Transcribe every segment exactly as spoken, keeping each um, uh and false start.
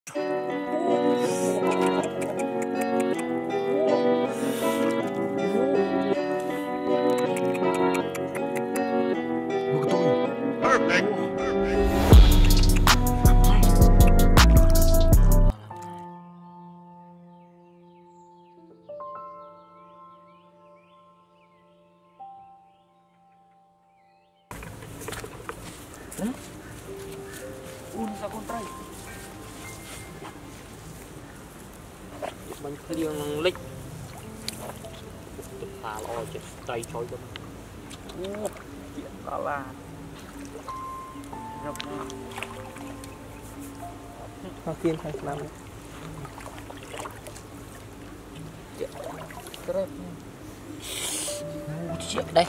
Mình phải đi bằng lịch phá lo chết tay chói luôn. Ô, chuyện đó là nhập ra nó tiên hay làm chuyện cái đấy chuyện đây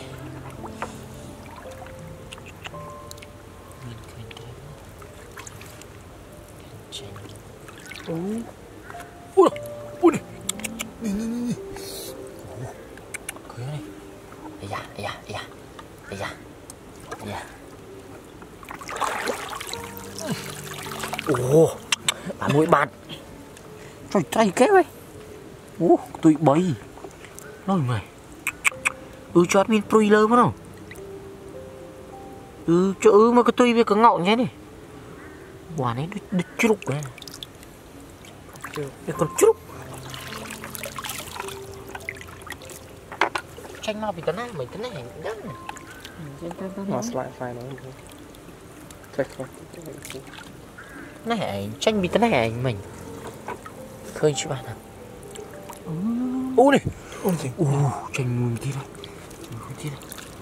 ui ui ui này này này cười này ây da ây da ây da ây da ây da ồ bạn nuôi bạn trời trời kéo ấy ồ tụi bầy nói mày ừ cho admin prui lơ mất không ừ cho ừ mà cái tụi với cái ngạo nhé này quả này đứt chúc này cái con chúc tranh mau bị tấn này mày tấn này đắt này nó slide file nó check này tranh bị tấn này mình khơi chứ bạn nào ô này ô tranh mùi tí này mùi tí này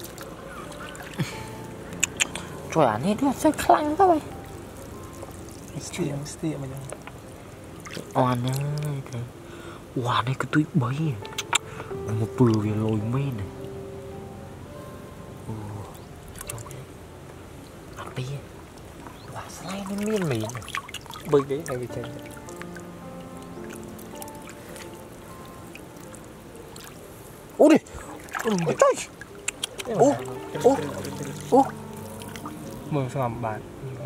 trời ơi này nó sẽ khăn các bạn chuyện stick mà oan ơi thế oan này cái túi bấy một bừa về lồi mê này ồ trong cái ăn bia quả slide nó miên mịn bơi đấy hay bị chân ô đi ôi trời ô ô ô mừng làm bạn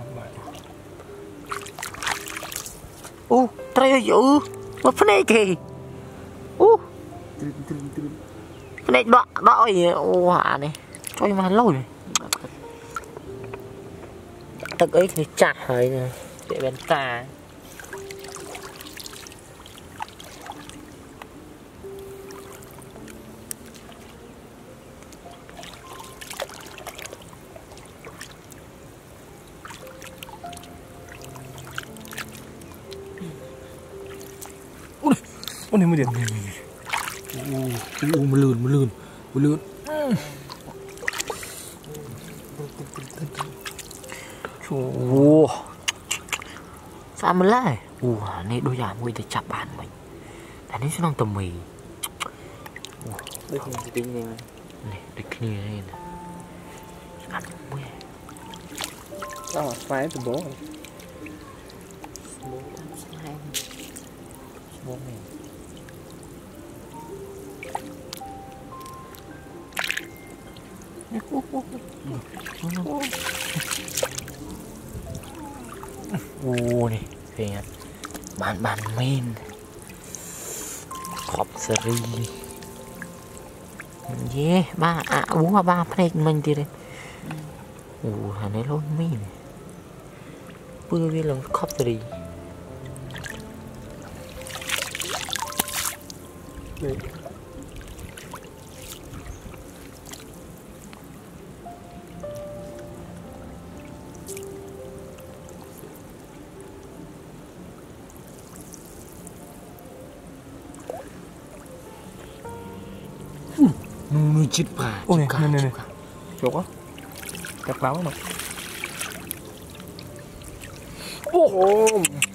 ô trời ơi ừ mà phân này kì ô phân này đọ đọ gì ô hả này cho mà lâu này tật ấy thì chặt hơi nè để bên ta ôi này mới được ô mà lươn mà lươn mà lươn ô sao mà lại ô này đôi giả môi để chặt bàn mình đã đến xuống tầm mì đây không tính này này được kia này nè ăn môi đó phải từ bố bố slime bố mình ô này về bàn bàn men khop seri yeah ba à bố ba plek mình thì đấy ô hà này lôi men bữa về làm khop seri nuôi chít bà ôi này này này chuột á cặp báo mà ô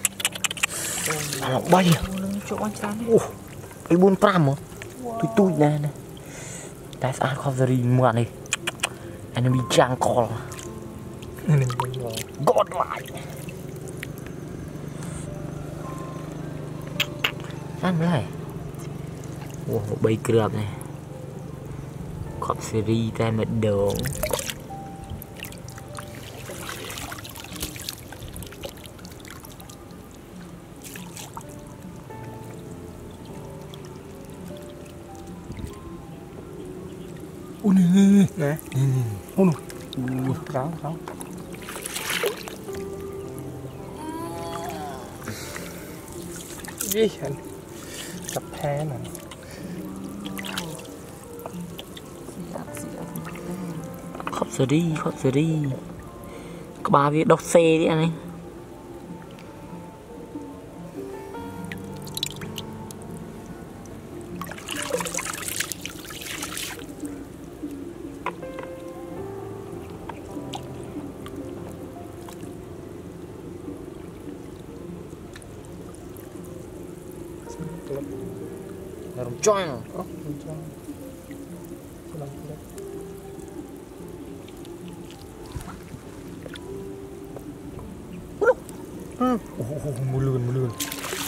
nó bay ô cái buôn pram mà tôi tôi nè nè that's our covering mua này enemy jungle god lại ăn lại ô một bay cướp này khop series tay mệt đường ui nè nè ui ui cáo cáo gì anh cặp phe này khóc rồi đi khóc rồi đi có ba việc đọc xe đi anh ấy là đồng choang ốc đồng choang ừ mùi lươn mùi lươn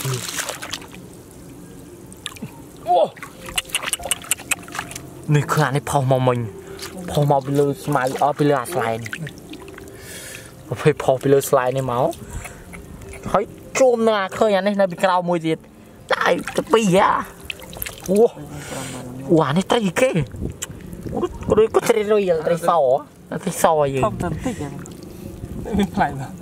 này khả này phao màu mình phao màu bị lơ smile ở bị lơ slide này phải phao bị lơ slide này máu thấy chôm nè khơi anh này nó bị cao mùi gì tại cái pi á wow wow này tay cái có đôi có tay rồi giờ tay sò á tay sò gì không cần thích mình phải mà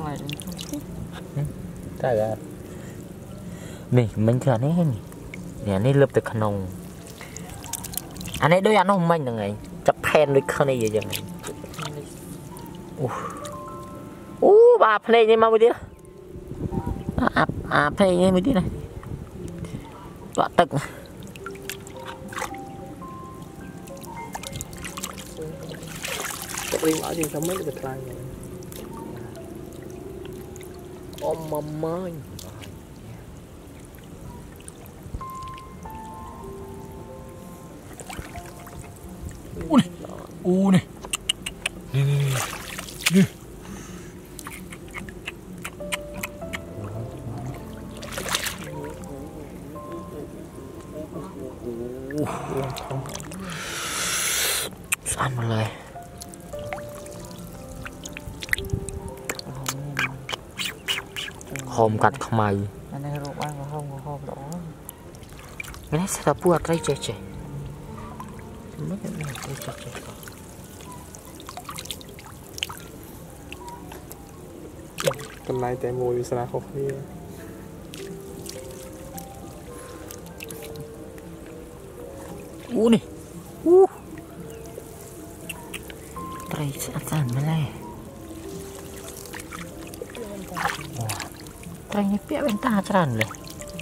tại là này mình thừa này nè này lập từ khăn nông anh ấy đôi ăn không mình là ngày chập pen với khăn này vậy vậy ô bà play này mau đi à à play này mới đi này đoạn tực cái đi mở gì không mấy cái bịch lại ôm mầm ơi u này u này đi đi đi ăn một lời hôm cắt không mày anh này rộp ăn không hôm đó cái này sẽ là buat ray chè chè còn lại tại mùi sả khóc đi u này u ray sẽ ăn mà này ray này bịa bên ta chánเลย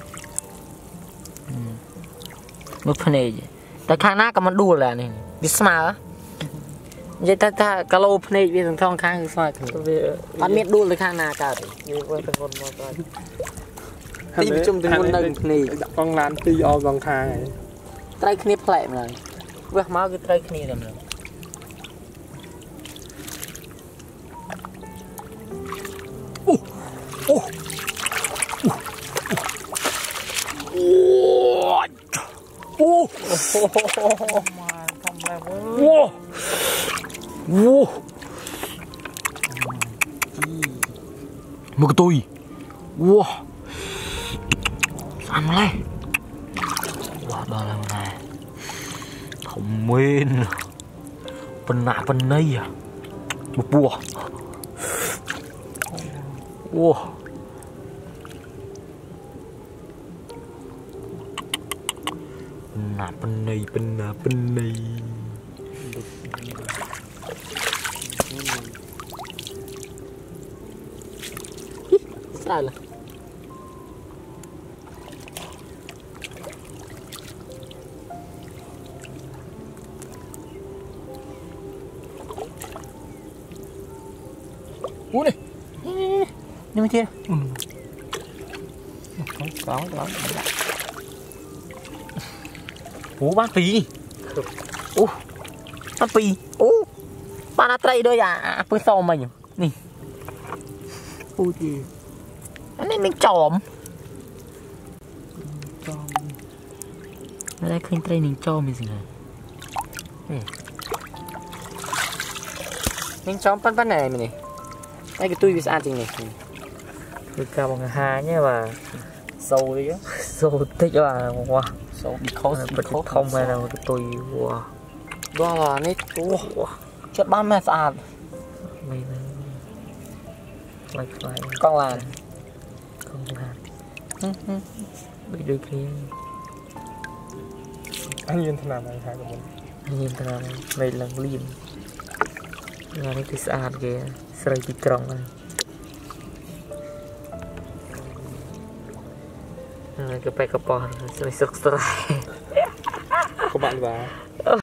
một phần nàyแต่ข้างหน้าก็มันดูแลนี่บิสมาอ่ะยัยถ้าถ้ากะโลพนี่เป็นทองข้างคือซอยถึงปันเม็ดดูเลยข้างหน้ากันมีคนเป็นคนมาก่อนตีประชุมถึงคนหนึ่งนี่ con lan ti o con khai ไตรคณีแผลมาเลยเว้ยมาคือไตรคณีเดิมเลยโอ้โอ้โอ้มาทำอะไรวะโอ้มึงตุยว้าสั่นเลยว้าได้แล้วนะทำเมนเป็นหน้าเป็นเนื้อบุบัวว้าหน้าเป็นเนื้อเป็นหน้าเป็นเนื้อได้เลยอู้นี่นี่ไม่ใช่có có ủa bán pì ủa bán pì ủa bán trai đôi à phương sau mình nè ui gì anh này mình chòm ở đây khinh trai mình cho mình gì này mình chòm pan pan này mình này đây cái tôi bị ăn gì này คือกาบองฮาเนี่ยว่าโซ่เลยอ่ะโซ่ติดว่าว้าโซ่บิดเขาบิดเขาทำไปแล้วตัววัว đó là nít chất bám mẹ sạch mày này lại phải con là con là bị đôi kia anh nhìn thế nào này hai của mình nhìn thằng này mày lần liềm nhà này thì sạch kìa sợi bị tròn này cái pe cái bò sợi sực sợi các bạn và